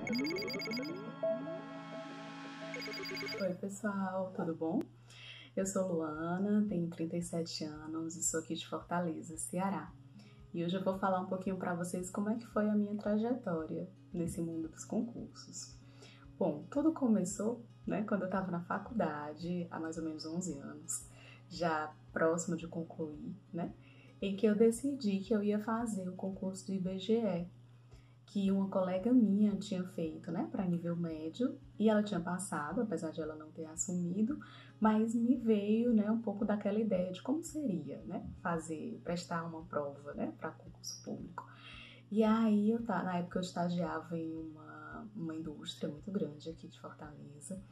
Oi pessoal, tudo bom? Eu sou Luana, tenho 37 anos e sou aqui de Fortaleza, Ceará. E hoje eu vou falar um pouquinho para vocês como é que foi a minha trajetória nesse mundo dos concursos. Bom, tudo começou, né, quando eu estava na faculdade, há mais ou menos 11 anos, já próximo de concluir, né, em que eu decidi que eu ia fazer o concurso do IBGE, que uma colega minha tinha feito, né, para nível médio, e ela tinha passado, apesar de ela não ter assumido, mas me veio, né, um pouco daquela ideia de como seria, né, prestar uma prova, né, para concurso público. E aí, na época eu estagiava em uma indústria muito grande aqui de Fortaleza,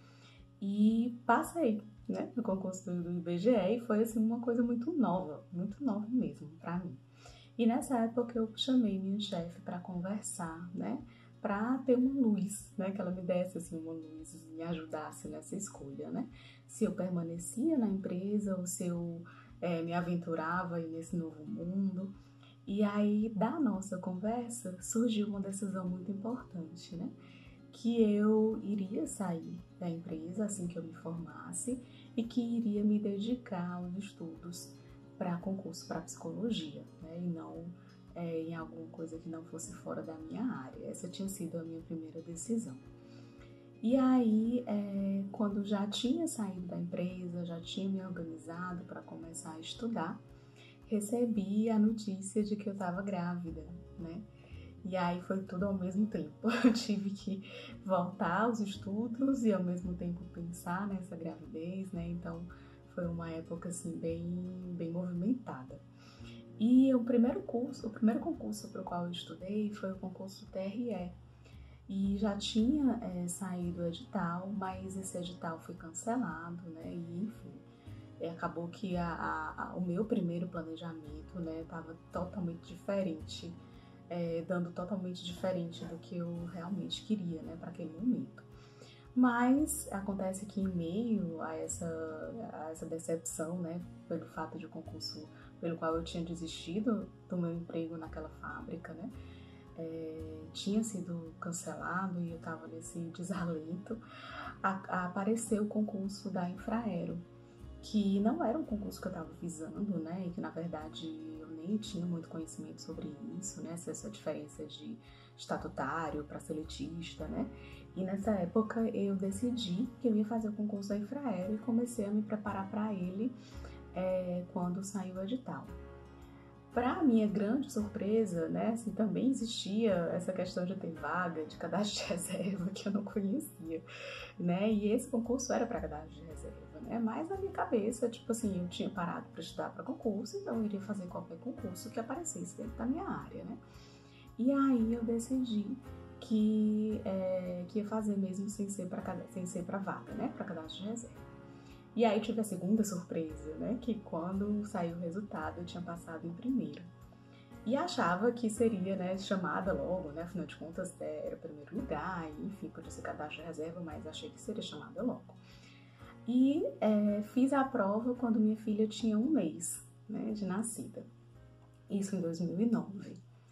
e passei, né, no concurso do IBGE, e foi, assim, uma coisa muito nova mesmo, para mim. E nessa época eu chamei minha chefe para conversar, né? Para ter uma luz, né? Que ela me desse assim uma luz, me ajudasse nessa escolha, né? Se eu permanecia na empresa ou se eu me aventurava aí nesse novo mundo. E aí, da nossa conversa, surgiu uma decisão muito importante, né? Que eu iria sair da empresa assim que eu me formasse e que iria me dedicar aos estudos para concurso para psicologia, né? E não em alguma coisa que não fosse fora da minha área. Essa tinha sido a minha primeira decisão. E aí, quando já tinha saído da empresa, já tinha me organizado para começar a estudar, recebi a notícia de que eu estava grávida, né? E aí foi tudo ao mesmo tempo. Eu tive que voltar aos estudos e ao mesmo tempo pensar nessa gravidez, né? Então foi uma época assim bem movimentada. E o primeiro concurso para o qual eu estudei foi o concurso TRE. E já tinha saído o edital, mas esse edital foi cancelado, né? E enfim, acabou que o meu primeiro planejamento, né, estava totalmente diferente, dando totalmente diferente do que eu realmente queria, né, para aquele momento. Mas acontece que em meio a essa decepção, né, pelo fato de o concurso pelo qual eu tinha desistido do meu emprego naquela fábrica, né, tinha sido cancelado e eu estava nesse desalento, apareceu o concurso da Infraero, que não era um concurso que eu estava visando, né, e que na verdade eu nem tinha muito conhecimento sobre isso, né, essa diferença de estatutário para seletista, né, e nessa época eu decidi que eu ia fazer o concurso da Infraero e comecei a me preparar para ele quando saiu o edital. Para minha grande surpresa, né, assim, também existia essa questão de ter vaga de cadastro de reserva que eu não conhecia, né, e esse concurso era para cadastro de reserva, né, mas na minha cabeça, tipo assim, eu tinha parado para estudar para concurso, então eu iria fazer qualquer concurso que aparecesse dentro da minha área, né, e aí eu decidi que ia fazer mesmo sem ser para vaga, né, para cadastro de reserva. E aí tive a segunda surpresa, né, que quando saiu o resultado eu tinha passado em primeiro. E achava que seria, né, chamada logo, né, afinal de contas era o primeiro lugar, e, enfim, podia ser cadastro de reserva, mas achei que seria chamada logo. E fiz a prova quando minha filha tinha 1 mês, né, de nascida, isso em 2009.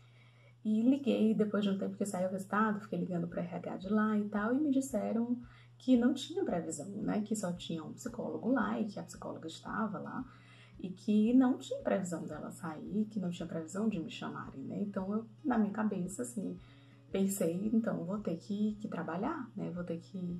E liguei depois de um tempo que saiu o resultado, fiquei ligando para o RH de lá e tal, e me disseram que não tinha previsão, né, que só tinha um psicólogo lá e que a psicóloga estava lá e que não tinha previsão dela sair, que não tinha previsão de me chamarem, né, então eu, na minha cabeça, assim, pensei, então vou ter que trabalhar, né, vou ter que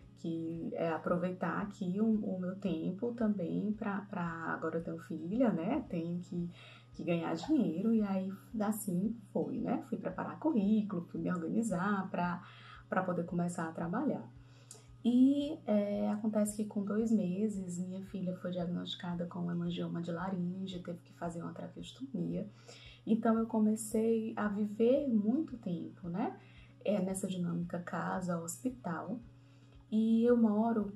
aproveitar aqui o meu tempo também para agora eu tenho filha, né, tenho que ganhar dinheiro, e aí assim foi, né, fui preparar currículo, fui me organizar para poder começar a trabalhar. E acontece que com 2 meses, minha filha foi diagnosticada com hemangioma de laringe, teve que fazer uma traqueostomia. Então eu comecei a viver muito tempo, né? Nessa dinâmica casa-hospital. E eu moro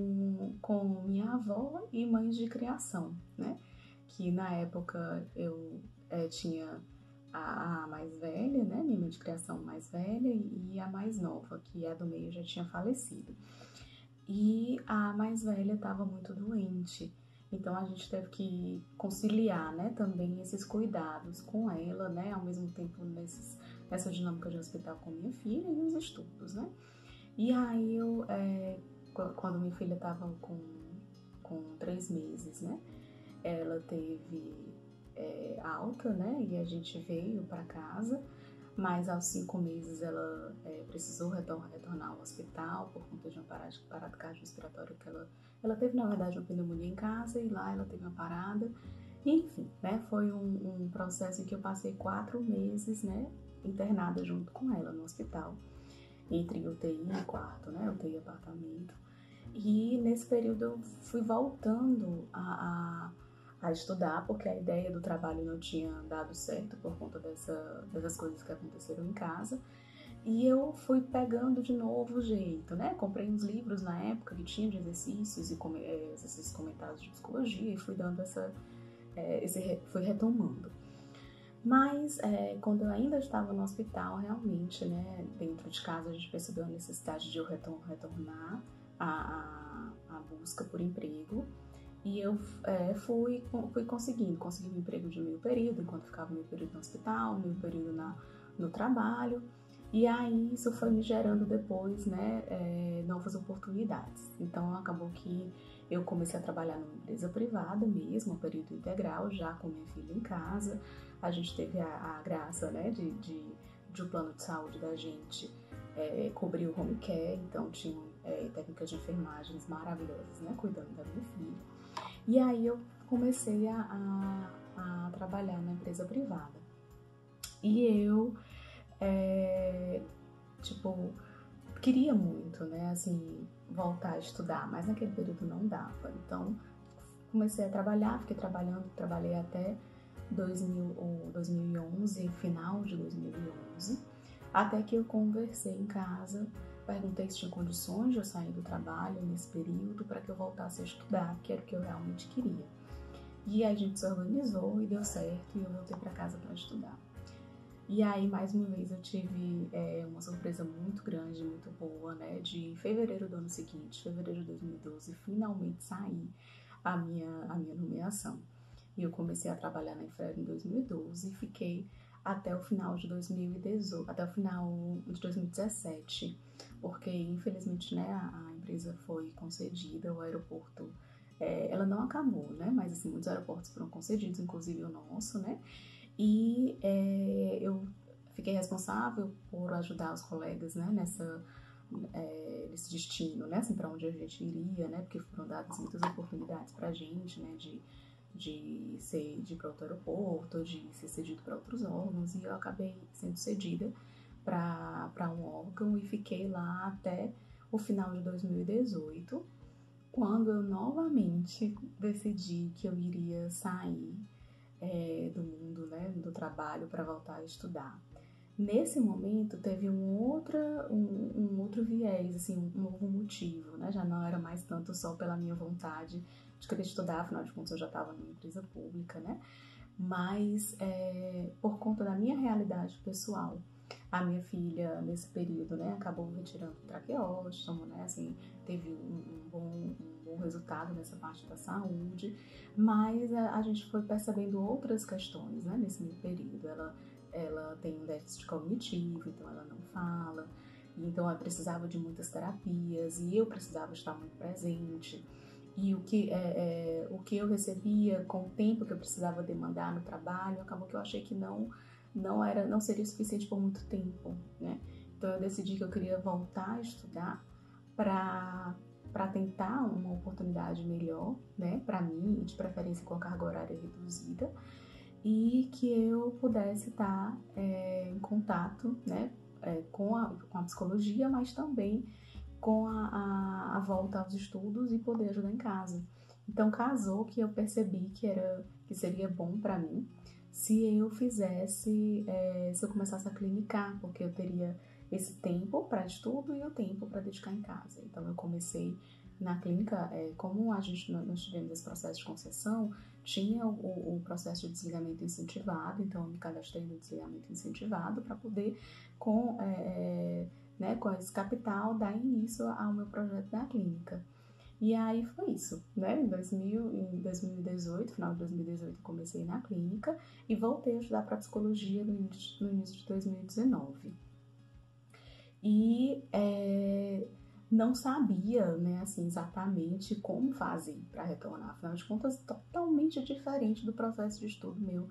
com minha avó e mães de criação, né? Que na época eu tinha a mais velha, né, minha mãe de criação mais velha, e a mais nova, que é a do meio, já tinha falecido. E a mais velha estava muito doente, então a gente teve que conciliar, né, também esses cuidados com ela, né, ao mesmo tempo essa dinâmica de hospital com minha filha e os estudos, né? E aí quando minha filha estava com 3 meses, né? Ela teve alta, né? E a gente veio para casa, mas aos 5 meses ela precisou retornar ao hospital por conta de uma parada cardiorrespiratória que ela teve, na verdade, uma pneumonia em casa e lá ela teve uma parada. Enfim, né? Foi um processo em que eu passei 4 meses, né? Internada junto com ela no hospital, entre UTI e quarto, né? UTI e apartamento. E nesse período eu fui voltando a estudar, porque a ideia do trabalho não tinha dado certo por conta dessas coisas que aconteceram em casa. E eu fui pegando de novo o jeito, né? Comprei uns livros na época que tinham de exercícios e exercícios comentados de psicologia e fui dando fui retomando. Mas quando eu ainda estava no hospital, realmente, né, dentro de casa a gente percebeu a necessidade de eu retornar a busca por emprego. E eu fui consegui um emprego de meio período, enquanto ficava meio período no hospital, meio período no trabalho. E aí isso foi me gerando depois, né, novas oportunidades. Então acabou que eu comecei a trabalhar numa empresa privada mesmo, período integral, já com minha filha em casa. A gente teve a graça, né, de o plano de saúde da gente cobrir o home care, então tinham técnicas de enfermagens maravilhosas, né, cuidando da minha filha. E aí eu comecei a trabalhar na empresa privada. E eu, queria muito, né, assim, voltar a estudar, mas naquele período não dava. Então, comecei a trabalhar, trabalhei até 2011, final de 2011, até que eu conversei em casa, perguntei se tinha condições de eu sair do trabalho nesse período para que eu voltasse a estudar, que era o que eu realmente queria. E a gente se organizou e deu certo e eu voltei para casa para estudar. E aí, mais uma vez, eu tive uma surpresa muito grande, muito boa, né? De fevereiro do ano seguinte, fevereiro de 2012, finalmente saí a minha nomeação. E eu comecei a trabalhar na Infraero em 2012 e fiquei até o final de 2018, até o final de 2017, porque infelizmente, né, a empresa foi concedida, o aeroporto, ela não acabou, né? Mas assim, muitos aeroportos foram concedidos, inclusive o nosso, né? E eu fiquei responsável por ajudar os colegas, né, nesse destino, né, assim, para onde a gente iria, né, porque foram dadas muitas oportunidades para a gente, né, de ir para outro aeroporto, de ser cedido para outros órgãos, e eu acabei sendo cedida para um órgão e fiquei lá até o final de 2018, quando eu novamente decidi que eu iria sair do mundo, né, do trabalho para voltar a estudar. Nesse momento teve um outro viés, assim, um novo motivo, né? Já não era mais tanto só pela minha vontade de querer estudar, afinal de contas eu já estava numa empresa pública, né? Mas por conta da minha realidade pessoal. A minha filha, nesse período, né, acabou retirando o traqueóstomo, né, assim, teve um bom resultado nessa parte da saúde, mas a gente foi percebendo outras questões, né, nesse meio período. Ela tem um déficit cognitivo, então ela não fala, então ela precisava de muitas terapias e eu precisava estar muito presente. E o que eu recebia com o tempo que eu precisava demandar no trabalho, acabou que eu achei que não seria suficiente por muito tempo, né? Então eu decidi que eu queria voltar a estudar para tentar uma oportunidade melhor, né, para mim, de preferência com a carga horária reduzida, e que eu pudesse estar em contato, né, com a psicologia, mas também com a volta aos estudos e poder ajudar em casa. Então casou que eu percebi que seria bom para mim se eu se eu começasse a clinicar, porque eu teria esse tempo para estudo e o tempo para dedicar em casa. Então eu comecei na clínica, como nós tivemos esse processo de concessão, tinha o processo de desligamento incentivado, então eu me cadastrei no desligamento incentivado para poder, com esse capital, dar início ao meu projeto da clínica. E aí foi isso, né? Em 2018, final de 2018, eu comecei na clínica e voltei a estudar para psicologia no início de 2019. E não sabia, né, assim, exatamente como fazer para retornar. Afinal de contas, totalmente diferente do processo de estudo meu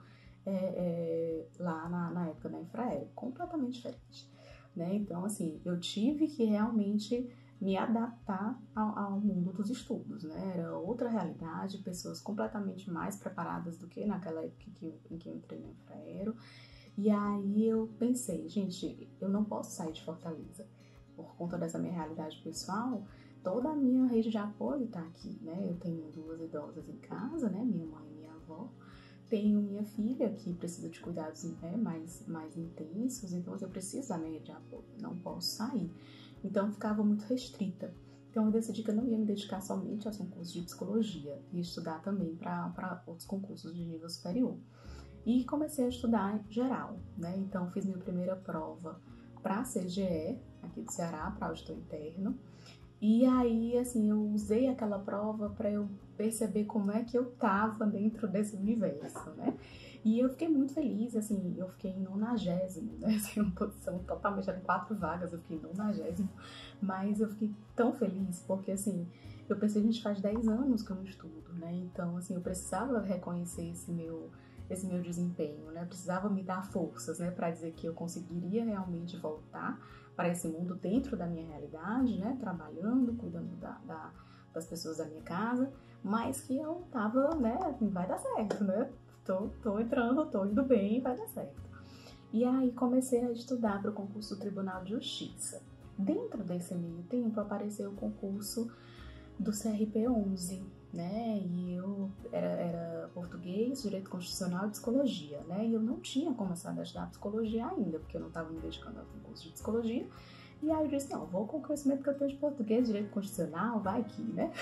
lá na época na Infraero, completamente diferente, né? Então, assim, eu tive que realmente me adaptar ao mundo dos estudos, né? Era outra realidade, pessoas completamente mais preparadas do que naquela época em que eu entrei na Infraero. E aí eu pensei, gente, eu não posso sair de Fortaleza. Por conta dessa minha realidade pessoal, toda a minha rede de apoio tá aqui, né? Eu tenho 2 idosas em casa, né? Minha mãe e minha avó. Tenho minha filha que precisa de cuidados, né, mais intensos, então eu preciso da minha rede de apoio, não posso sair. Então eu ficava muito restrita. Então eu decidi que eu não ia me dedicar somente aos concursos de psicologia, ia estudar também para outros concursos de nível superior. E comecei a estudar geral, né? Então fiz minha primeira prova para a CGE, aqui do Ceará, para auditor interno. E aí, assim, eu usei aquela prova para eu perceber como é que eu tava dentro desse universo, né? E eu fiquei muito feliz, assim, eu fiquei em 90º, né? Assim, uma posição totalmente, eram 4 vagas, eu fiquei em 90º. Mas eu fiquei tão feliz porque, assim, eu pensei, gente, faz 10 anos que eu não estudo, né? Então, assim, eu precisava reconhecer esse meu desempenho, né? Eu precisava me dar forças, né? Para dizer que eu conseguiria realmente voltar para esse mundo dentro da minha realidade, né? Trabalhando, cuidando das pessoas da minha casa, mas que eu tava, né? Vai dar certo, né? Tô entrando, tô indo bem, vai dar certo. E aí comecei a estudar para o concurso do Tribunal de Justiça. Dentro desse meio tempo apareceu o concurso do CRP11, né? E eu era português, direito constitucional e psicologia, né? E eu não tinha começado a estudar psicologia ainda, porque eu não estava me dedicando ao concurso de psicologia. E aí eu disse, não, vou com o conhecimento que eu tenho de português, direito constitucional, vai que, né?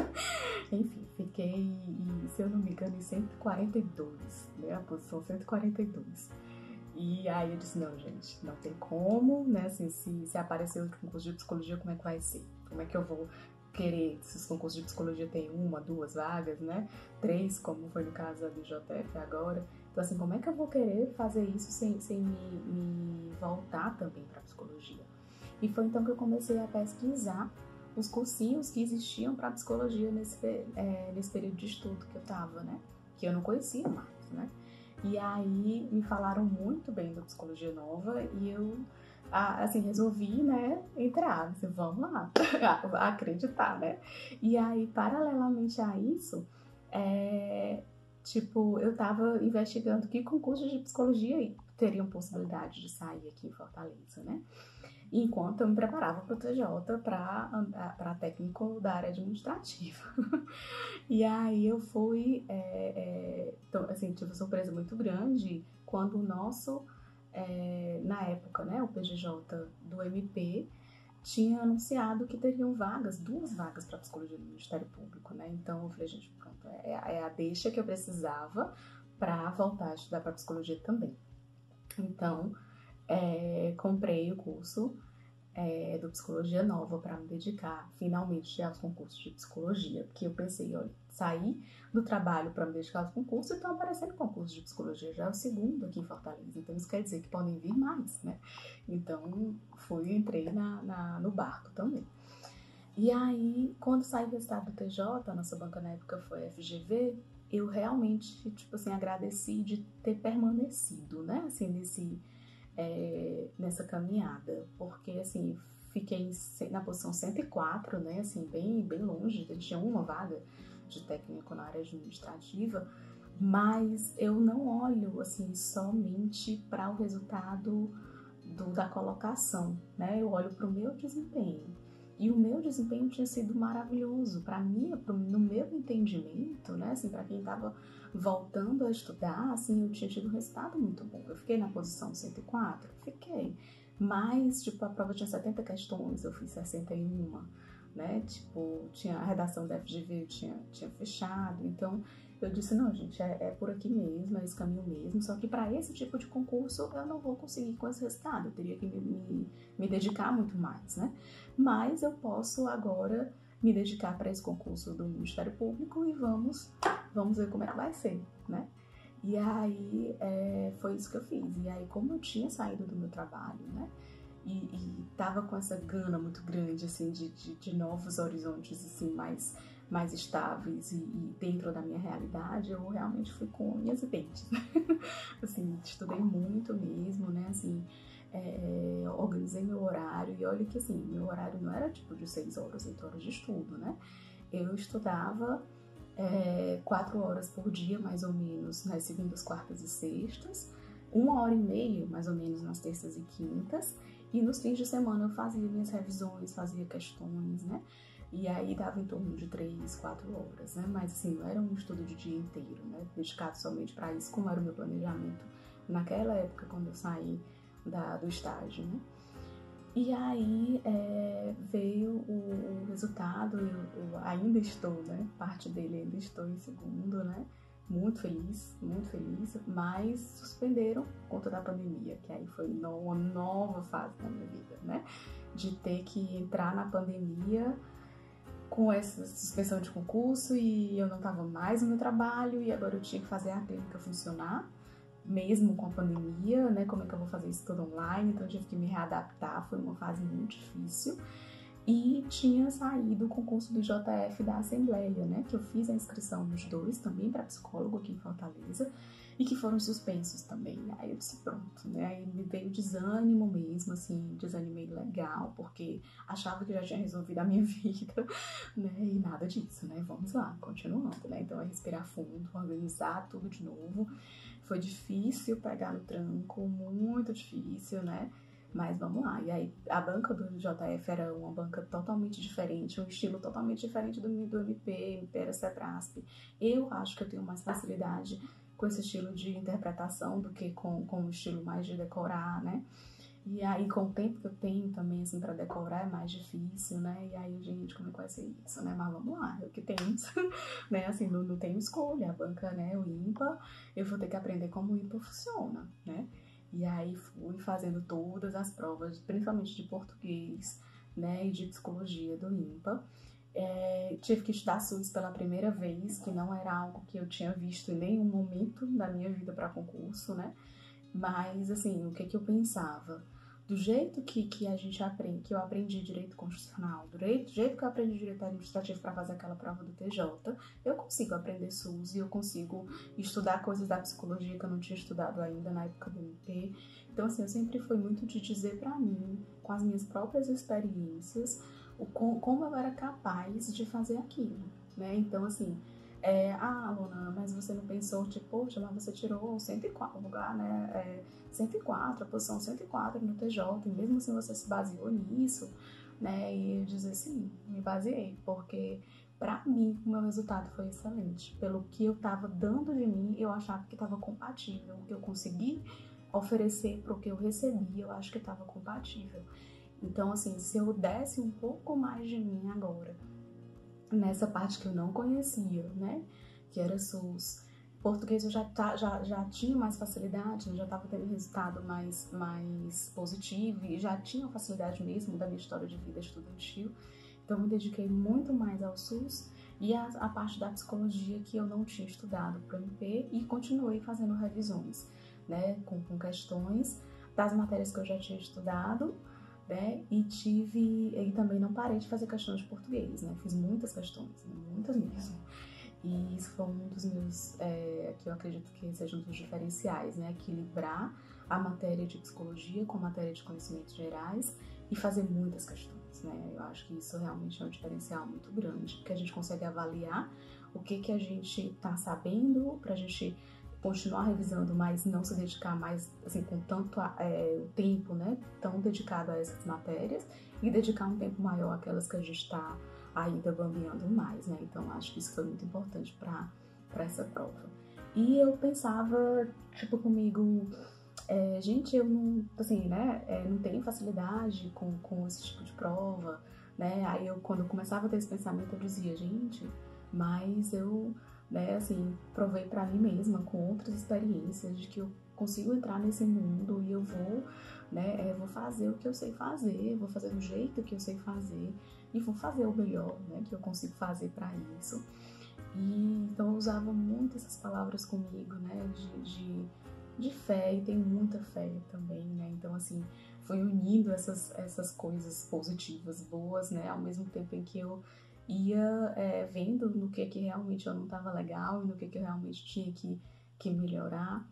Enfim, fiquei, se eu não me engano, em 142, né? A posição 142. E aí eu disse, não, gente, não tem como, né? Assim, se aparecer o concurso de psicologia, como é que vai ser? Como é que eu vou querer, se os concursos de psicologia tem 1, 2 vagas, né? 3, como foi no caso da BJF agora. Então, assim, como é que eu vou querer fazer isso sem me voltar também para psicologia? E foi então que eu comecei a pesquisar os cursinhos que existiam para psicologia nesse período de estudo que eu estava, né? Que eu não conhecia mais, né? E aí me falaram muito bem da Psicologia Nova e eu, assim, resolvi, né, entrar, assim, vamos lá, acreditar, né? E aí, paralelamente a isso, eu tava investigando que concursos de psicologia teriam possibilidade de sair aqui em Fortaleza, né? Enquanto eu me preparava para o TJ para técnico da área administrativa. E aí eu fui, então, assim, tive uma surpresa muito grande quando o nosso, na época, né, o PGJ do MP tinha anunciado que teriam 2 vagas para psicologia no Ministério Público, né? Então eu falei, gente, pronto, é a deixa que eu precisava para voltar a estudar para psicologia também. Então, comprei o curso do Psicologia Nova para me dedicar finalmente aos concursos de psicologia, porque eu pensei, olha, saí do trabalho para me dedicar aos concursos e estão aparecendo concursos de psicologia, já é o segundo aqui em Fortaleza, então isso quer dizer que podem vir mais, né? Então, entrei no barco também. E aí, quando saiu o resultado do TJ, a nossa banca na época foi a FGV, eu realmente, tipo assim, agradeci de ter permanecido, né, assim, nessa caminhada, porque, assim, fiquei na posição 104, né, assim, bem longe, tinha uma vaga de técnico na área administrativa, mas eu não olho, assim, somente para o resultado da colocação, né, eu olho para o meu desempenho. E o meu desempenho tinha sido maravilhoso. Para mim, no meu entendimento, né, assim, para quem estava voltando a estudar, assim, eu tinha tido um resultado muito bom. Eu fiquei na posição 104? Fiquei. Mas, tipo, a prova tinha 70 questões, eu fiz 61, né? Tipo, tinha a redação da FGV, eu tinha fechado. Então, eu disse, não, gente, é por aqui mesmo, é esse caminho mesmo. Só que para esse tipo de concurso, eu não vou conseguir com esse resultado. Eu teria que me dedicar muito mais, né? Mas eu posso agora me dedicar para esse concurso do Ministério Público e vamos ver como é que vai ser, né? E aí foi isso que eu fiz. E aí, como eu tinha saído do meu trabalho, né? E tava com essa gana muito grande, assim, de novos horizontes, assim, mais estáveis e dentro da minha realidade, eu realmente fui com unhas e dentes, né? Assim, estudei muito mesmo, né? Assim, organizei meu horário e olha que, assim, meu horário não era tipo de 6 horas, 8 horas de estudo, né? Eu estudava 4 horas por dia, mais ou menos, nas segundas, quartas e sextas, 1h30, mais ou menos, nas terças e quintas, e nos fins de semana eu fazia minhas revisões, fazia questões, né? E aí dava em torno de 3, 4 horas, né? Mas assim, não era um estudo de dia inteiro, né? Dedicado somente para isso, como era o meu planejamento naquela época, quando eu saí do estágio, né? E aí veio o resultado, eu ainda estou, né? Parte dele ainda estou em segundo, né? Muito feliz, mas suspenderam por conta da pandemia, que aí foi uma nova fase da minha vida, né? De ter que entrar na pandemia com essa suspensão de concurso e eu não estava mais no meu trabalho e agora eu tinha que fazer a clínica funcionar, mesmo com a pandemia, né? Como é que eu vou fazer isso tudo online? Então eu tive que me readaptar, foi uma fase muito difícil. E tinha saído o concurso do JF da Assembleia, né? Que eu fiz a inscrição nos dois, também para psicólogo aqui em Fortaleza, e que foram suspensos também. Aí eu disse, pronto, né? Aí me veio desânimo mesmo, assim, desanimei legal, porque achava que já tinha resolvido a minha vida, né? E nada disso, né? Vamos lá, continuando, né? Então é respirar fundo, organizar tudo de novo. Foi difícil pegar no tranco, muito difícil, né? Mas vamos lá. E aí, a banca do JF era uma banca totalmente diferente, um estilo totalmente diferente do MP era Cebrasp. Eu acho que eu tenho mais facilidade com esse estilo de interpretação do que com o estilo mais de decorar, né? E aí, com o tempo que eu tenho também, assim, pra decorar é mais difícil, né? E aí, gente, como é que vai ser isso, né? Mas vamos lá, é o que temos, né? Assim, não tenho escolha. A banca, né, o IMPA, eu vou ter que aprender como o IMPA funciona, né? E aí fui fazendo todas as provas, principalmente de português, né, e de psicologia do IMPA. Tive que estudar SUS pela primeira vez, que não era algo que eu tinha visto em nenhum momento da minha vida para concurso, né? Mas, assim, o que eu pensava? Do jeito que a gente aprende, que eu aprendi direito constitucional, do jeito que eu aprendi direito administrativo para fazer aquela prova do TJ, eu consigo aprender SUS e eu consigo estudar coisas da psicologia que eu não tinha estudado ainda na época do MP. Então, assim, eu sempre fui muito de dizer para mim, com as minhas próprias experiências, como eu era capaz de fazer aquilo, né? Então, assim, Luna, mas você não pensou, tipo, poxa, mas você tirou 104 lugar, né? 104, a posição 104 no TJ, e mesmo assim você se baseou nisso, né? E eu dizer sim, me baseei, porque pra mim o meu resultado foi excelente. Pelo que eu tava dando de mim, eu achava que tava compatível. O que eu consegui oferecer pro que eu recebi, eu acho que tava compatível. Então, assim, se eu desse um pouco mais de mim agora, nessa parte que eu não conhecia, né, que era SUS, português eu já tinha mais facilidade, né? Já estava tendo resultado mais positivo e já tinha facilidade mesmo da minha história de vida estudantil, então me dediquei muito mais ao SUS e a parte da psicologia que eu não tinha estudado para o MP e continuei fazendo revisões, né, com questões das matérias que eu já tinha estudado, né? E também não parei de fazer questões de português, né? Fiz muitas questões, né? Muitas mesmo. E isso foi um dos meus, que eu acredito que seja um dos diferenciais, né? Equilibrar a matéria de psicologia com a matéria de conhecimentos gerais e fazer muitas questões, né? Eu acho que isso realmente é um diferencial muito grande, porque a gente consegue avaliar o que a gente está sabendo pra gente continuar revisando, mas não se dedicar mais, assim, com tanto tempo, né, tão dedicado a essas matérias e dedicar um tempo maior àquelas que a gente está ainda bambeando mais, né, então acho que isso foi muito importante para essa prova. E eu pensava, tipo, comigo, gente, eu não, assim, né, não tenho facilidade com esse tipo de prova, né, aí quando eu começava a ter esse pensamento, eu dizia, gente, mas eu, né, assim, provei para mim mesma com outras experiências de que eu consigo entrar nesse mundo e eu vou, né, vou fazer o que eu sei fazer, vou fazer do jeito que eu sei fazer e vou fazer o melhor, né, que eu consigo fazer para isso. E então eu usava muito essas palavras comigo, né, de fé, e tenho muita fé também, né, então assim, foi unindo essas coisas positivas, boas, né, ao mesmo tempo em que eu ia vendo no que realmente eu não estava legal e no que eu realmente tinha que melhorar.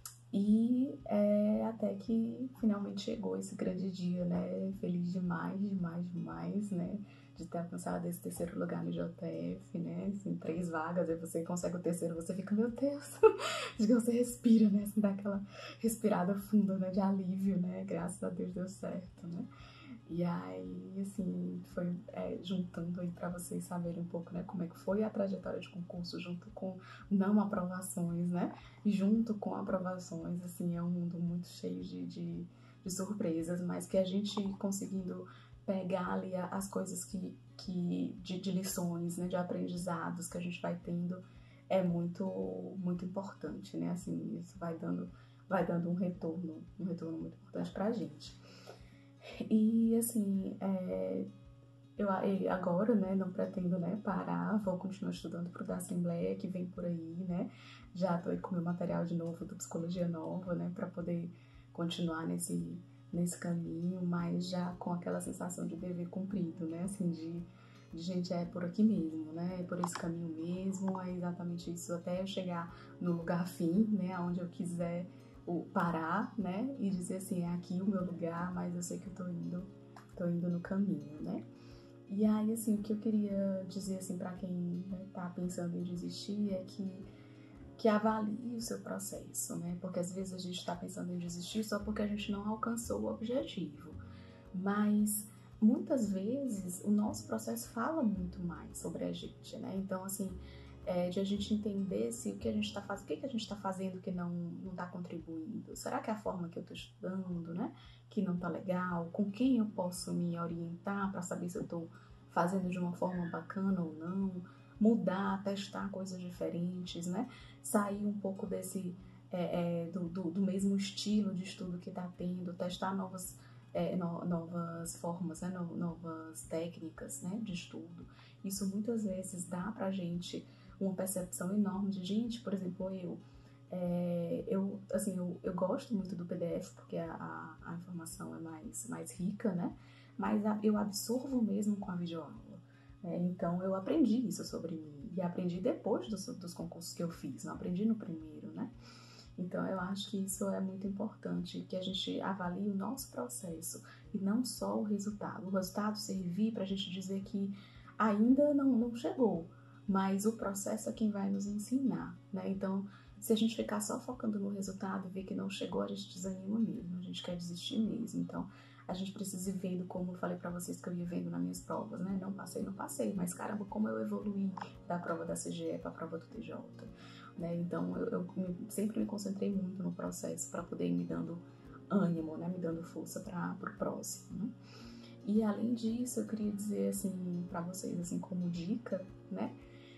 E até que finalmente chegou esse grande dia, né? Feliz demais, demais, demais, né? De ter alcançado esse terceiro lugar no JF, né? Assim, 3 vagas, aí você consegue o terceiro, você fica, meu Deus! Acho que você respira, né? Assim, dá aquela respirada funda, né? De alívio, né? Graças a Deus deu certo, né? E aí, assim, foi juntando aí para vocês saberem um pouco, né, como é que foi a trajetória de concurso, junto com não aprovações, né, e junto com aprovações, assim, é um mundo muito cheio de surpresas, mas que a gente conseguindo pegar ali as coisas de lições, né, de aprendizados que a gente vai tendo, é muito, muito importante, né, assim, isso vai dando um retorno muito importante pra gente. E assim, eu agora, né, não pretendo, né, parar, vou continuar estudando pro da Assembleia que vem por aí, né, já tô aí com meu material de novo do Psicologia Nova, né, para poder continuar nesse caminho, mas já com aquela sensação de dever cumprido, né, assim, de gente, é por aqui mesmo, né, é por esse caminho mesmo, é exatamente isso, até eu chegar no lugar fim, né, onde eu quiser parar, né, e dizer assim, é aqui o meu lugar, mas eu sei que eu tô indo no caminho, né. E aí, assim, o que eu queria dizer, assim, para quem, né, tá pensando em desistir é que avalie o seu processo, né, porque às vezes a gente tá pensando em desistir só porque a gente não alcançou o objetivo, mas muitas vezes o nosso processo fala muito mais sobre a gente, né, então, assim, de a gente entender se o que a gente está fazendo, o que a gente está fazendo que não está contribuindo. Será que é a forma que eu estou estudando, né, que não está legal? Com quem eu posso me orientar para saber se eu estou fazendo de uma forma bacana ou não? Mudar, testar coisas diferentes, né? Sair um pouco desse do mesmo estilo de estudo que está tendo, testar novas formas, né, novas técnicas, né, de estudo. Isso muitas vezes dá pra gente uma percepção enorme de gente, por exemplo, eu gosto muito do PDF porque a informação é mais rica, né? Mas eu absorvo mesmo com a videoaula. Então eu aprendi isso sobre mim e aprendi depois dos concursos que eu fiz, não aprendi no primeiro, né? Então eu acho que isso é muito importante, que a gente avalie o nosso processo e não só o resultado. O resultado servir para a gente dizer que ainda não chegou, mas o processo é quem vai nos ensinar, né? Então, se a gente ficar só focando no resultado e ver que não chegou, a gente desanima mesmo, a gente quer desistir mesmo. Então, a gente precisa ir vendo, como eu falei pra vocês que eu ia vendo nas minhas provas, né? Não passei, mas caramba, como eu evoluí da prova da CGE pra prova do TJ, né? Então, eu sempre me concentrei muito no processo para poder ir me dando ânimo, né? Me dando força pro próximo, né? E além disso, eu queria dizer assim para vocês, assim, como dica, né,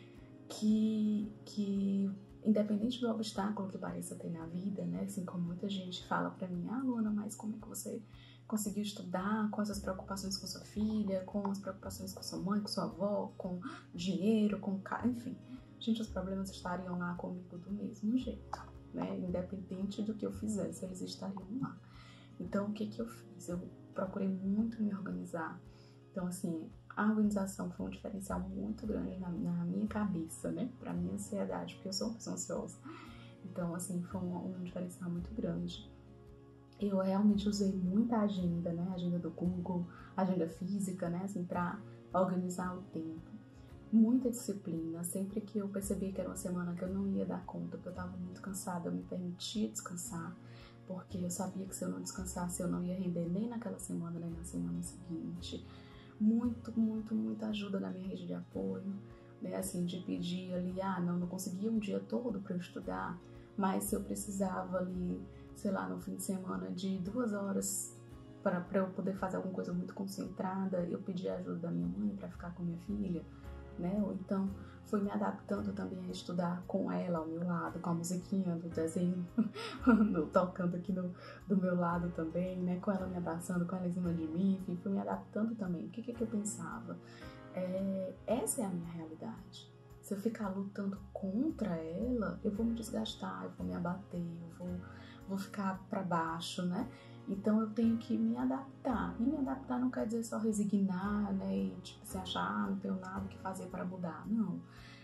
que independente do obstáculo que pareça ter na vida, né, assim como muita gente fala para mim, Luana, mas como é que você conseguiu estudar com essas preocupações com sua filha, com as preocupações com sua mãe, com sua avó, com dinheiro, com enfim, gente, os problemas estariam lá comigo do mesmo jeito, né, independente do que eu fizesse, eles estariam lá. Então, o que eu fiz? Eu procurei muito me organizar. Então, assim, a organização foi um diferencial muito grande na minha cabeça, né? Pra minha ansiedade, porque eu sou uma pessoa ansiosa. Então, assim, foi um diferencial muito grande. Eu realmente usei muita agenda, né? Agenda do Google, agenda física, né? Assim, pra organizar o tempo. Muita disciplina. Sempre que eu percebi que era uma semana que eu não ia dar conta, porque eu tava muito cansada, eu me permitia descansar. Porque eu sabia que se eu não descansasse, eu não ia render nem naquela semana, nem na semana seguinte. Muita ajuda na minha rede de apoio, né? Assim, de pedir ali, não conseguia um dia todo para eu estudar, mas se eu precisava ali, sei lá, no fim de semana de 2 horas para eu poder fazer alguma coisa muito concentrada, eu pedi a ajuda da minha mãe para ficar com minha filha, né? Ou então fui me adaptando também a estudar com ela ao meu lado, com a musiquinha do desenho tocando aqui do meu lado também, né? Com ela me abraçando, com ela em cima de mim, enfim, fui me adaptando também. O que eu pensava? Essa é a minha realidade. Se eu ficar lutando contra ela, eu vou me desgastar, eu vou me abater, vou ficar para baixo, né? Então eu tenho que me adaptar. E me adaptar não quer dizer só resignar, né? E tipo, se achar, não tenho nada o que fazer para mudar. Não.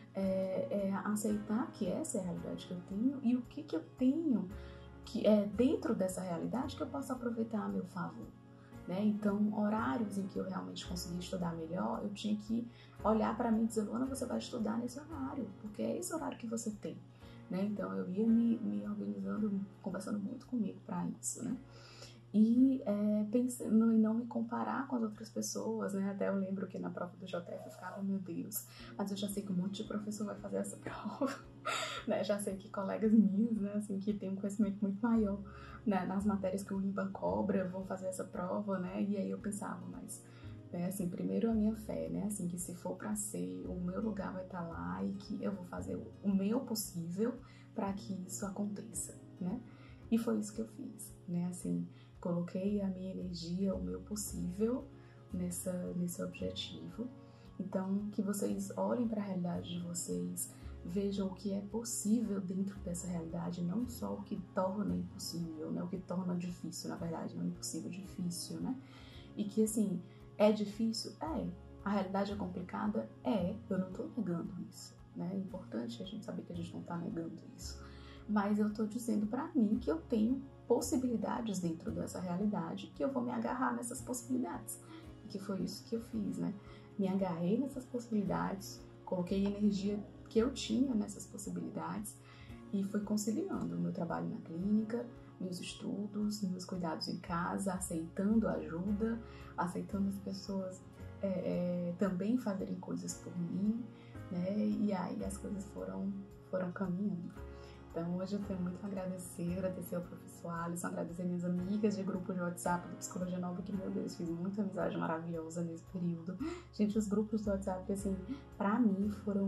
É aceitar que essa é a realidade que eu tenho e o que eu tenho que é dentro dessa realidade que eu posso aproveitar a meu favor. Né? Então, horários em que eu realmente consegui estudar melhor, eu tinha que olhar para mim e dizer, Luana, você vai estudar nesse horário, porque é esse horário que você tem. Né? Então, eu ia me organizando, conversando muito comigo para isso, né? E pensando em não me comparar com as outras pessoas, né? Até eu lembro que na prova do JF eu ficava, meu Deus, mas eu já sei que um monte de professor vai fazer essa prova, né? Já sei que colegas minhas, né, assim, que têm um conhecimento muito maior, né, nas matérias que o IMPA cobra, vão fazer essa prova, né? E aí eu pensava, mas, né, assim, primeiro a minha fé, né? Assim, que se for para ser, o meu lugar vai estar lá e que eu vou fazer o meu possível para que isso aconteça, né? E foi isso que eu fiz, né? Assim, coloquei a minha energia, o meu possível nesse objetivo. Então, que vocês olhem para a realidade de vocês, vejam o que é possível dentro dessa realidade, não só o que torna impossível, né? O que torna difícil, na verdade, não impossível, difícil, né? E que, assim, é difícil? É. A realidade é complicada? É. Eu não tô negando isso, né? É importante a gente saber que a gente não tá negando isso. Mas eu tô dizendo pra mim que eu tenho possibilidades dentro dessa realidade, que eu vou me agarrar nessas possibilidades. E que foi isso que eu fiz, né? Me agarrei nessas possibilidades, coloquei energia que eu tinha nessas possibilidades e fui conciliando o meu trabalho na clínica, meus estudos, meus cuidados em casa, aceitando ajuda, aceitando as pessoas também fazerem coisas por mim, né? E aí as coisas foram caminhando. Então hoje eu tenho muito a agradecer ao professor Alisson, agradecer minhas amigas de grupo de WhatsApp do Psicologia Nova, que, meu Deus, fiz muita amizade maravilhosa nesse período. Gente, os grupos do WhatsApp, assim, pra mim foram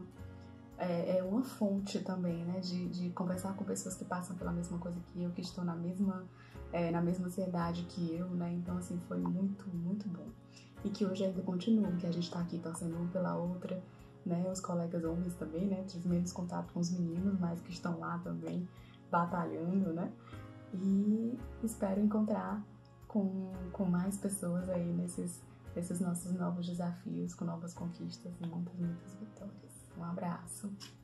uma fonte também, né, de conversar com pessoas que passam pela mesma coisa que eu, que estão na mesma ansiedade que eu, né, então, assim, foi muito, muito bom. E que hoje ainda continua, que a gente tá aqui torcendo um pela outra, né, os colegas homens também, né, tive menos contato com os meninos, mas que estão lá também batalhando, né, e espero encontrar com mais pessoas aí nesses nossos novos desafios, com novas conquistas e muitas, muitas vitórias. Um abraço!